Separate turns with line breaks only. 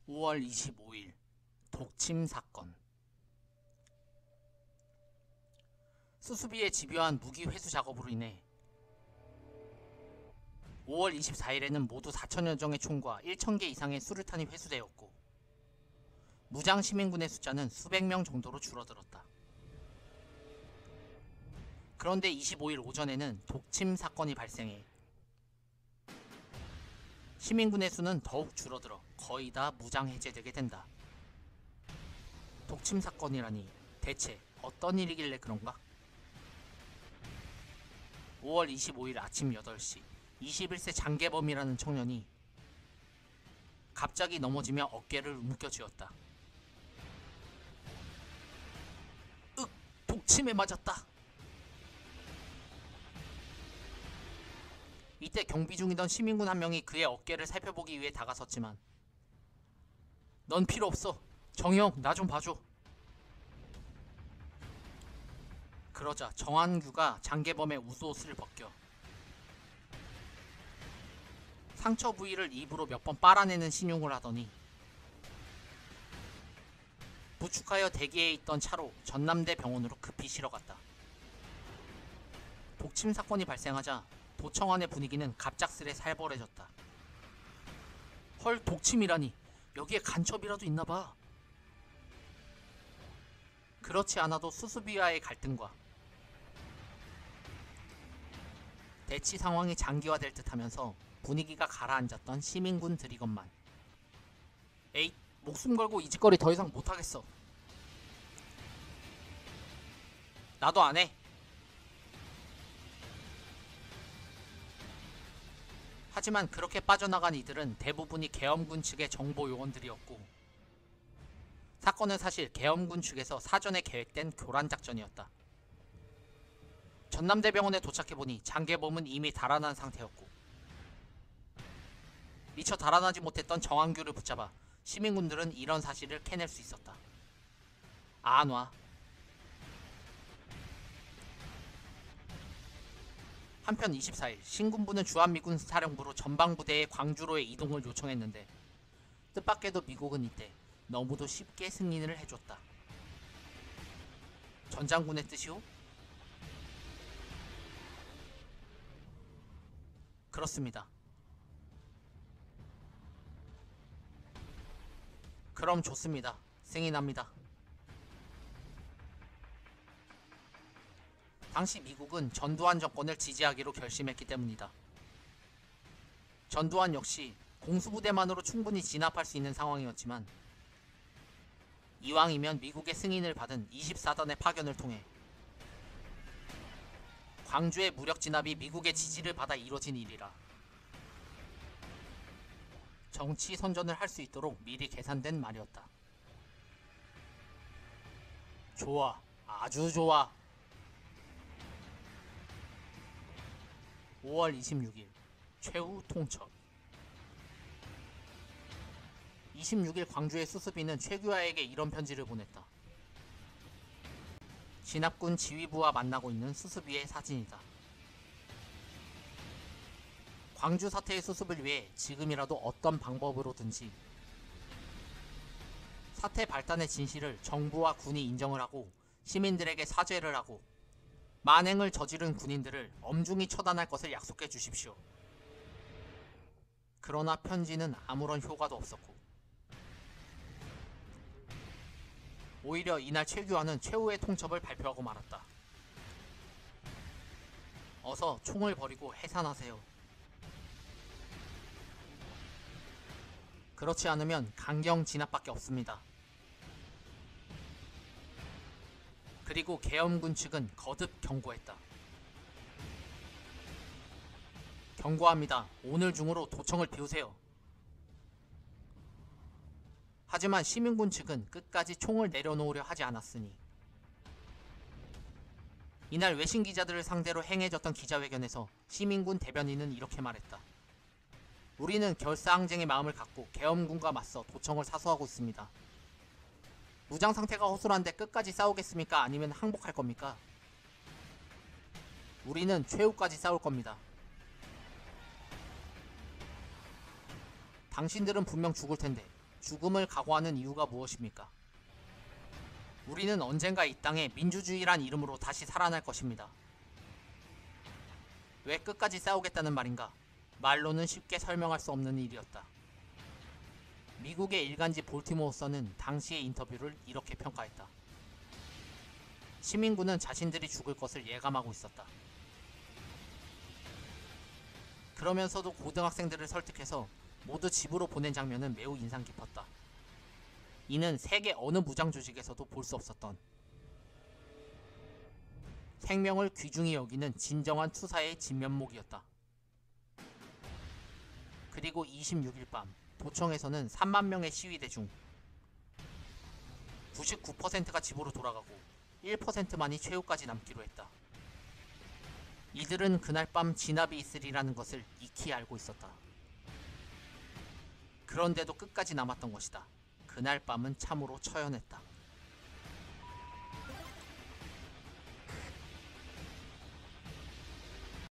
5월 25일 독침 사건. 수수비의 집요한 무기 회수 작업으로 인해 5월 24일에는 모두 4천여 정의 총과 1,000개 이상의 수류탄이 회수되었고 무장 시민군의 숫자는 수백 명 정도로 줄어들었다. 그런데 25일 오전에는 독침 사건이 발생해 시민군의 수는 더욱 줄어들어 거의 다 무장 해제되게 된다. 독침 사건이라니 대체 어떤 일이길래 그런가? 5월 25일 아침 8시 21세 장계범이라는 청년이 갑자기 넘어지며 어깨를 움켜쥐었다. 독침에 맞았다. 이때 경비 중이던 시민군 한 명이 그의 어깨를 살펴보기 위해 다가섰지만 넌 필요 없어. 정형 나 좀 봐줘. 그러자 정한규가 장계범의 우수옷을 벗겨 상처 부위를 입으로 몇 번 빨아내는 신용을 하더니 부축하여 대기에 있던 차로 전남대 병원으로 급히 실어갔다. 독침 사건이 발생하자 도청안의 분위기는 갑작스레 살벌해졌다. 헐, 독침이라니. 여기에 간첩이라도 있나봐. 그렇지 않아도 수수비와의 갈등과 대치 상황이 장기화될 듯하면서 분위기가 가라앉았던 시민군들이건만 에잇, 목숨 걸고 이 짓거리 더 이상 못하겠어. 나도 안 해. 하지만 그렇게 빠져나간 이들은 대부분이 계엄군 측의 정보 요원들이었고 사건은 사실 계엄군 측에서 사전에 계획된 교란작전이었다. 전남대병원에 도착해보니 장계범은 이미 달아난 상태였고 미처 달아나지 못했던 정한규를 붙잡아 시민군들은 이런 사실을 캐낼 수 있었다. 안 와. 한편 24일 신군부는 주한미군 사령부로 전방부대의 광주로의 이동을 요청했는데 뜻밖에도 미국은 이때 너무도 쉽게 승인을 해줬다. 전장군의 뜻이오? 그렇습니다. 그럼 좋습니다. 승인합니다. 당시 미국은 전두환 정권을 지지하기로 결심했기 때문이다. 전두환 역시 공수부대만으로 충분히 진압할 수 있는 상황이었지만 이왕이면 미국의 승인을 받은 24단의 파견을 통해 광주의 무력 진압이 미국의 지지를 받아 이뤄진 일이라 정치 선전을 할 수 있도록 미리 계산된 말이었다. 좋아, 아주 좋아. 5월 26일 최후 통첩. 26일 광주의 수수비는 최규하에게 이런 편지를 보냈다. 진압군 지휘부와 만나고 있는 수수비의 사진이다. 광주 사태의 수습을 위해 지금이라도 어떤 방법으로든지 사태 발단의 진실을 정부와 군이 인정을 하고 시민들에게 사죄를 하고 만행을 저지른 군인들을 엄중히 처단할 것을 약속해 주십시오. 그러나 편지는 아무런 효과도 없었고 오히려 이날 최규하는 최후의 통첩을 발표하고 말았다. 어서 총을 버리고 해산하세요. 그렇지 않으면 강경 진압밖에 없습니다. 그리고 계엄군 측은 거듭 경고했다. 경고합니다. 오늘 중으로 도청을 비우세요. 하지만 시민군 측은 끝까지 총을 내려놓으려 하지 않았으니 이날 외신 기자들을 상대로 행해졌던 기자회견에서 시민군 대변인은 이렇게 말했다. 우리는 결사항쟁의 마음을 갖고 계엄군과 맞서 도청을 사수하고 있습니다. 무장 상태가 허술한데 끝까지 싸우겠습니까? 아니면 항복할 겁니까? 우리는 최후까지 싸울 겁니다. 당신들은 분명 죽을 텐데 죽음을 각오하는 이유가 무엇입니까? 우리는 언젠가 이 땅에 민주주의란 이름으로 다시 살아날 것입니다. 왜 끝까지 싸우겠다는 말인가? 말로는 쉽게 설명할 수 없는 일이었다. 미국의 일간지 볼티모어선은 당시의 인터뷰를 이렇게 평가했다. 시민군은 자신들이 죽을 것을 예감하고 있었다. 그러면서도 고등학생들을 설득해서 모두 집으로 보낸 장면은 매우 인상 깊었다. 이는 세계 어느 무장 조직에서도 볼 수 없었던, 생명을 귀중히 여기는 진정한 투사의 진면목이었다. 그리고 26일 밤 도청에서는 3만 명의 시위대 중 99%가 집으로 돌아가고 1%만이 최후까지 남기로 했다. 이들은 그날 밤 진압이 있으리라는 것을 익히 알고 있었다. 그런데도 끝까지 남았던 것이다. 그날 밤은 참으로 처연했다.